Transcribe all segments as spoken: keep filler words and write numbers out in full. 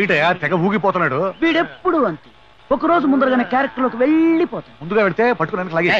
వీడేటయా తెగ ఊగిపోతున్నాడు. వీడెప్పుడు అంతే, ఒక రోజు ముందరగానే క్యారెక్టర్ లోకి వెళ్ళిపోతాడు. ముందుగా పెడితే పట్టుకున్నానికి లాగే.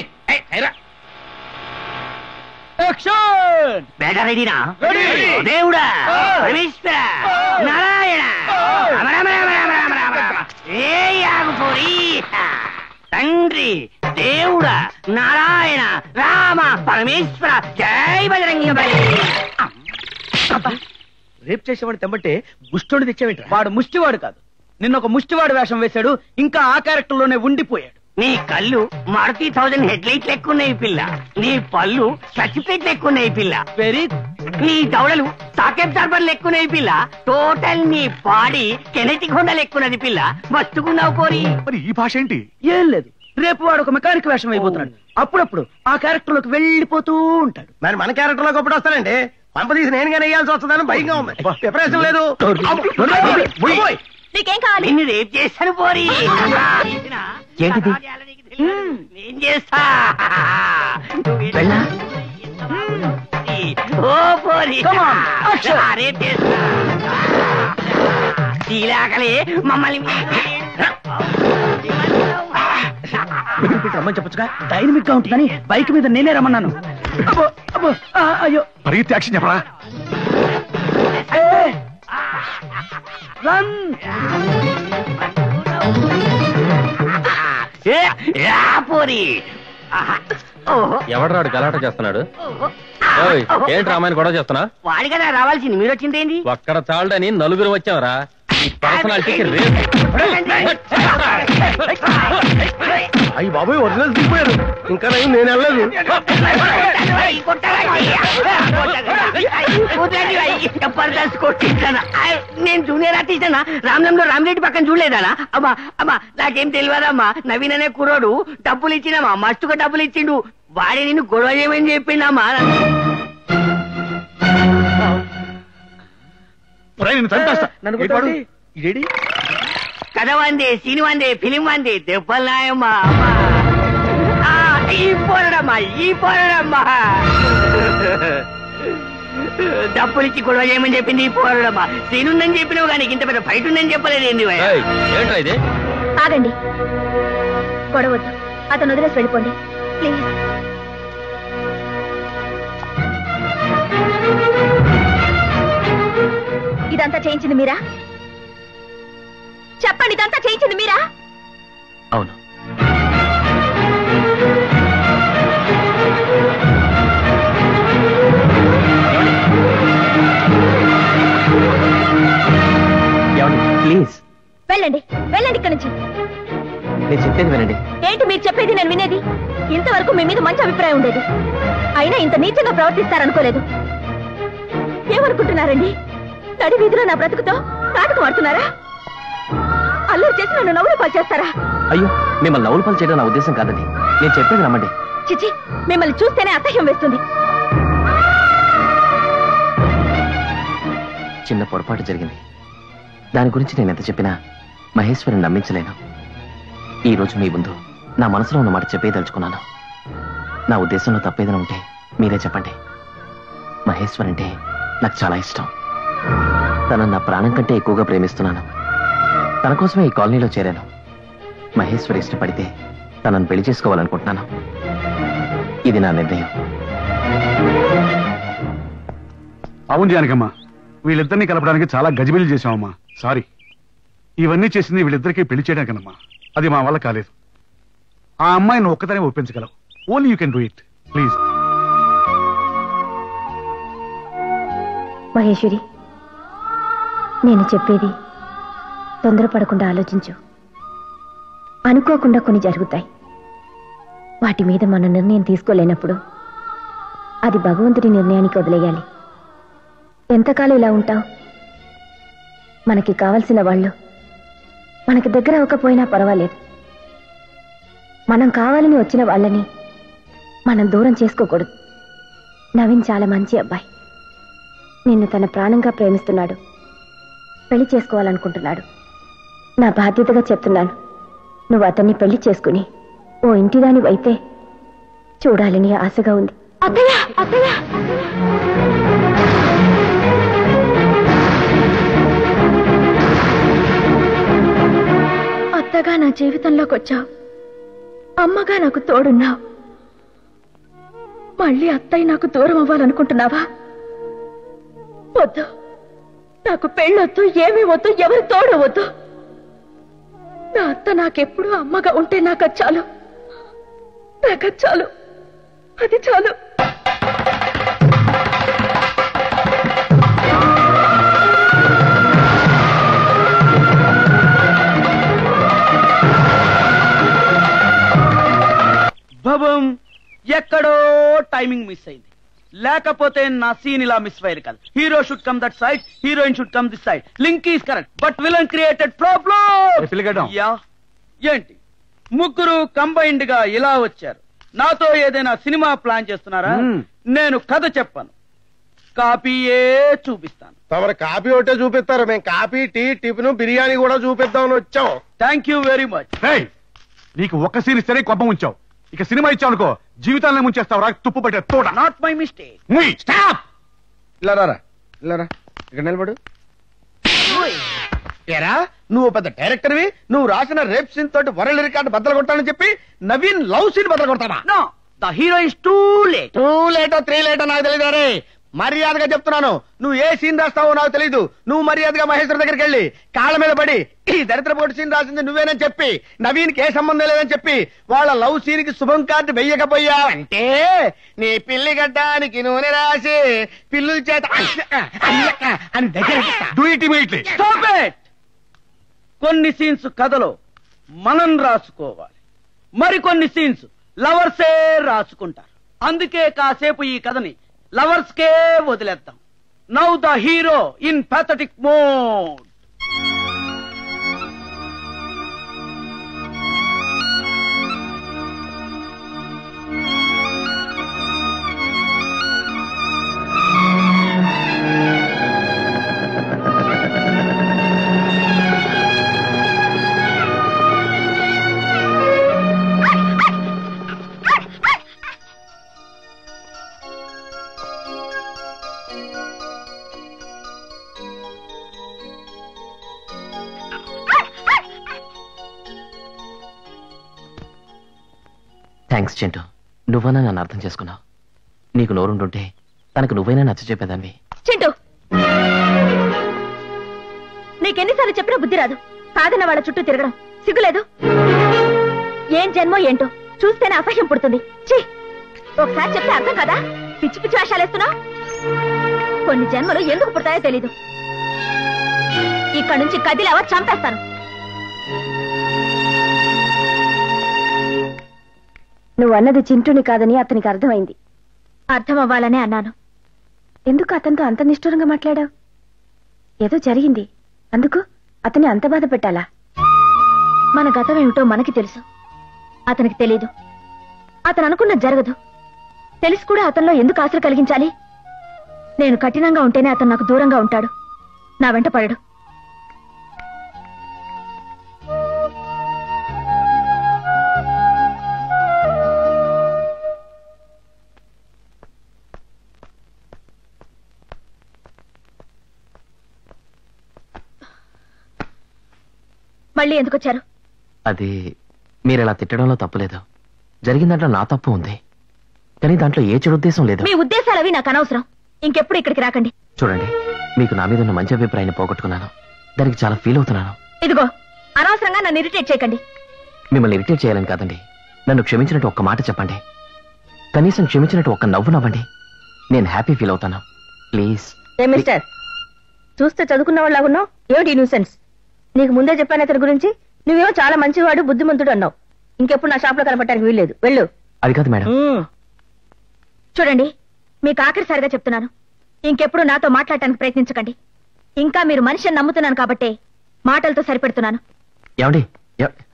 దేవుడా నారాయణ తండ్రి దేవుడా నారాయణ రామ పరమేశ్వర జై బజరంగ బలి. రేపు చేసేవాడు తెమ్మంటే ముష్టోడు తెచ్చావేంటి? వాడు ముష్టివాడు కాదు, నిన్న ఒక ముష్టివాడు వేషం వేశాడు, ఇంకా ఆ క్యారెక్టర్ లోనే ఉండిపోయాడు. నీ కళ్ళు మారుతి థౌజండ్ హెడ్ లైట్ లెక్కున్నాయి పిల్ల, నీ పళ్ళు సర్టిఫికేట్ లెక్కున్నాయి పిల్ల, వెరీ నీ దవడలు సాకెట్ దర్బర్ లెక్కున్నాయి పిల్ల, టోటల్ నీ బాడీ కెనెటిక్ హోండా లెక్కున్నది పిల్ల, మస్తుకున్నావు పోరి. మరి ఈ భాష ఏంటి? ఏం లేదు, రేపు వాడు ఒక మెకానిక్ వేషం అయిపోతున్నాడు, అప్పుడప్పుడు ఆ క్యారెక్టర్ లోకి వెళ్ళిపోతూ ఉంటాడు. మరి మన క్యారెక్టర్ లోకి ఎప్పుడు వస్తానండి? పంప తీసి నేనుగానే వేయాల్సి వస్తుందని భయంగా ఉంది. ప్రిపరేషన్ లేదు. నీకేం కావాలి? నిన్ను రేపు చేస్తాను పోరి. ఏంటిది? నేను చేస్తా. ఓ పోరి రేపు చేస్తా. ఇలాగలే మమ్మల్ని రమ్మని చెప్పొచ్చుగా, డైనమిక్ గా ఉంటుందని బైక్ మీద నేనే రమ్మన్నాను. అయ్యో పరిగెత్తి యాక్షన్ చెప్పరా. రన్ పోరి. ఎవడరాడు గలాట చేస్తున్నాడు? ఏంటి రామాయణ గొడవ చేస్తున్నా? వాడి కదా రావాల్సింది, మీరు వచ్చిందేంటి? ఒక్కడ చాలడని నలుగురు వచ్చావరా. ఈ పర్సనాలిటీకి అయ్యి బాబోయ్ ఒరిజినల్ దిగిపోయారు. ఇంకా నేను వెళ్ళలేదు. నేను జూనియర్ ఆర్టిస్ట్ అన్నా, రామ్లంలో రామిరెడ్డి పక్కన చూడలేదనా? అమ్మా అమ్మా నాకేం తెలియదమ్మా. నవీన్ అనే కుర్రోడు డబ్బులు ఇచ్చినమ్మా, మస్తుగా డబ్బులు ఇచ్చిండు. వాడి నిన్ను గొడవ చేయమని చెప్పిండమ్మా. కథ వందే, సీన్ వందే, ఫిలిం వందే, దెబ్బలు నాయమ్మా. ఈ పోరడమ్మా ఈ పోరడమ్మా డబ్బులు ఇచ్చి గొడవ చేయమని చెప్పింది ఈ పోరడమ్మా. సీన్ ఉందని చెప్పినావు కానీ ఇంత పెద్ద ఫైట్ ఉందని చెప్పలేదు. ఏంది ఇది? ఆగండి, గొడవద్దు, అతను వదిలేసి వెళ్ళిపోండి ప్లీజ్. ఇదంతా చేయించింది మీరా? చెప్పండి, ఇదంతా చేయించింది మీరా? అవును. ప్లీజ్ వెళ్ళండి, వెళ్ళండి ఇక్కడి నుంచి. నేను చెప్పేది వినండి. ఏంటి మీరు చెప్పేది నేను వినేది? ఇంతవరకు మీ మీద మంచి అభిప్రాయం ఉండేది, అయినా ఇంత నీచంగా ప్రవర్తిస్తారనుకోలేదు. ఏమనుకుంటున్నారండి? నడి వీధిలో నా బ్రతుకుతో నాటకం ఆడుతున్నారా? అల్లరి చేసి నన్ను నవ్వులు పాలు చేస్తారా? అయ్యో, మిమ్మల్ని నవ్వులు పాలు చేయడం నా ఉద్దేశం కాదండి. నేను చెప్పేది నమ్మండి. చిచి, మిమ్మల్ని చూస్తేనే అసహ్యం వేస్తుంది. చిన్న పొరపాటు జరిగింది, దాని గురించి నేను ఎంత చెప్పినా మహేశ్వరిని నమ్మించలేను. ఈ రోజు మీ ముందు నా మనసులో ఉన్న మాట చెప్పేదలుచుకున్నాను. నా ఉద్దేశంలో తప్పేదైనా ఉంటే మీరే చెప్పండి. మహేశ్వరి అంటే నాకు చాలా ఇష్టం. తనను నా ప్రాణం కంటే ఎక్కువగా ప్రేమిస్తున్నాను. తన కోసమే ఈ కాలనీలో చేరాను. మహేశ్వరి ఇష్టపడితే తనను పెళ్లి చేసుకోవాలనుకుంటున్నాను. ఇది నా నిర్ణయం. అవును జానకమ్మా, వీళ్ళిద్దరినీ కలపడానికి చాలా గజిబిలి చేశామమ్మా. సారీ. ఇవన్నీ చేసింది వీళ్ళిద్దరికీ పెళ్లి చేయడానికనమ్మా. అది మా వల్ల కాలేదు. ఆ అమ్మాయిని ఒక్కదానే ఒప్పించగలవు. Only you can do it please. Maheshwari, నేను చెప్పేది తొందరపడకుండా ఆలోచించు. అనుకోకుండా కొన్ని జరుగుతాయి. వాటి మీద మన నిర్ణయం తీసుకోలేనప్పుడు అది భగవంతుడి నిర్ణయానికి వదిలేయాలి. ఎంతకాలం ఇలా ఉంటావు? మనకి కావలసిన వాళ్ళు మనకి దగ్గర అవ్వకపోయినా పర్వాలేదు. మనం కావాలని వచ్చిన వాళ్ళని మనం దూరం చేసుకోకూడదు. నవీన్ చాలా మంచి అబ్బాయి. నిన్ను తన ప్రాణంగా ప్రేమిస్తున్నాడు. పెళ్లి చేసుకోవాలనుకుంటున్నాడు. నా బాధ్యతగా చెప్తున్నాను, నువ్వు అతన్ని పెళ్లి చేసుకుని ఓ ఇంటిదాని అయితే చూడాలని ఆశగా ఉంది. అత్తయ్య అత్తయ్య అత్తగా నా జీవితంలోకి వచ్చావు, అమ్మగా నాకు తోడున్నావు. మళ్ళీ అత్తయ్య నాకు దూరం అవ్వాలనుకుంటున్నావా? వద్దు, నాకు పెళ్ళొద్దు, ఏమీ వద్దు, ఎవరి తోడు వద్దు. నా అత్త నాకెప్పుడు అమ్మగా ఉంటే నాకు చాలు, నాకు చాలు, అది చాలు. భవం ఎక్కడో టైమింగ్ మిస్ అయింది, లేకపోతే నా సీన్ ఇలా మిస్ ఫైర్ కాదు. Hero should come that side, heroine should come this side. Link is correct but villain created problem. Yeah ఏంటి ముగ్గురు కంబైన్డ్ గా ఇలా వచ్చారు? నాతో ఏదైనా సినిమా ప్లాన్ చేస్తున్నారా? నేను కథ చెప్పను, కాపీయే చూపిస్తాను. తమరు కాపీ ఒకటే చూపిస్తారు, మేము కాపీ, టీ, టిఫిన్, బిర్యానీ కూడా చూపిద్దామని వచ్చాం. Thank you very much. నీకు ఒక్క సీన్ ఇస్తేనే కోపం ఉంచావు, ఇక సినిమా ఇచ్చావు అనుకో జీవితాన్ని ముంచేస్తావు. రా తుప్పు పట్టే తోట. Not my mistake. స్టాప్. ఇలా రారా, ఇలా రా, ఇక్కడ నిలబడు. ఏరా నువ్వు పెద్ద డైరెక్టర్వి, నువ్వు రాసిన రేప్ సీన్ తోటి వరల్డ్ రికార్డు బద్దలు కొట్టాలని చెప్పి నవీన్ లవ్ సీన్ బద్దలు కొడతావా? No, the hero is too late. Too లేటో త్రీ లేటో నాకు తెలియదు రే. మర్యాదగా చెప్తున్నాను, నువ్వు ఏ సీన్ రాస్తావో నాకు తెలీదు. నువ్వు మర్యాదగా మహేశ్వర్ దగ్గరికి వెళ్ళి కాళ్ళ మీద పడి ఈ దరిద్రపోటు సీన్ రాసింది నువ్వేనని చెప్పి, నవీన్కి ఏ సంబంధం లేదని చెప్పి, వాళ్ళ లవ్ సీన్ కి శుభం కార్డు వెయ్యకపోయావంటే నీ పిల్లి గడ్డానికి నూనె రాసి పిల్లుల చేత అని దగ్గర do it immediately. Stop it! కొన్ని సీన్స్ కథలో మనం రాసుకోవాలి, మరికొన్ని సీన్స్ లవర్సే రాసుకుంటారు. అందుకే కాసేపు ఈ కథని లవర్స్ కే వదిలేద్దాం. Now the hero in pathetic mode. Thanks Chintu, నువ్వన్నా నన్ను అర్థం చేసుకున్నావు. నీకు నోరుంటుంటే తనకు నువ్వైనా నచ్చ చెప్పేదాన్ని. చింటూ, నీకెన్నిసార్లు చెప్పినా బుద్ధి రాదు. కాదన్న వాళ్ళ చుట్టూ తిరగడం సిగ్గులేదు? ఏం జన్మో ఏంటో చూస్తేనే అసహ్యం పుడుతుంది. ఛీ, ఒకసారి చెప్తే అర్థం కదా, పిచ్చి పిచ్చి వేషాలేస్తున్నావు. కొన్ని జన్మలు ఎందుకు పుడతాయో తెలీదు. ఇక్కడి నుంచి కదిలేవా చంపేస్తాను. నువ్వు అన్నది చింటూని కాదని అతనికి అర్థమైంది. అర్థం అవ్వాలనే అన్నాను. ఎందుకు అతనితో అంత నిష్ఠూరంగా మాట్లాడావు? ఏదో జరిగింది, అందుకు అతన్ని అంత బాధ పెట్టాలా? మన గతం ఏమిటో మనకి తెలుసు, అతనికి తెలీదు. అతను అనుకున్న జరగదు, తెలిసి కూడా అతనిలో ఎందుకు ఆశలు కలిగించాలి? నేను కఠినంగా ఉంటేనే అతను నాకు దూరంగా ఉంటాడు, నా వెంట పడడు. మళ్ళీ ఎందుకు వచ్చారు? అది మీరు ఇలా తిట్టడంలో తప్పులేదు, జరిగిన దాంట్లో నా తప్పు ఉంది, కానీ దాంట్లో ఏ చెడు ఉద్దేశం లేదు. మీ ఉద్దేశాలు అవి నాకు అనవసరం, ఇంకెప్పుడు ఇక్కడికి రాకండి. చూడండి, మీకు నా మీద ఉన్న మంచి అభిప్రాయాన్ని పోగొట్టుకున్నాను, దానికి చాలా ఫీల్ అవుతున్నాను. ఇదిగో, అనవసరంగా నన్ను ఇరిటేట్ చేయకండి. మిమ్మల్ని ఇరిటేట్ చేయాలని కాదండి, నన్ను క్షమించినట్టు ఒక్క మాట చెప్పండి, కనీసం క్షమించినట్టు ఒక్క నవ్వు నవ్వండి, నేను హ్యాపీ ఫీల్ అవుతాను. ప్లీజ్. మిస్టర్, చూస్తే చదువుకున్న వాళ్ళగున్నావు, ఏమిటి న్యూసెన్స్? నీకు ముందే చెప్పాను అతని గురించి, నువ్వేమో చాలా మంచివాడు, బుద్ధిమంతుడు అన్నావు. ఇంకెప్పుడు నా షాప్ లో కనపడటానికి వీల్లేదు, వెళ్ళు. అది కాదు మేడం. చూడండి, మీకు ఆఖరిసారిగా చెప్తున్నాను, ఇంకెప్పుడు నాతో మాట్లాడటానికి ప్రయత్నించకండి. ఇంకా మీరు మనిషిని నమ్ముతున్నాను కాబట్టి మాటలతో సరిపెడుతున్నాను. ఏమండి?